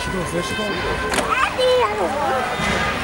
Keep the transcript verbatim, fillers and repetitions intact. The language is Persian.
どうぞしどうぞ。 何やろ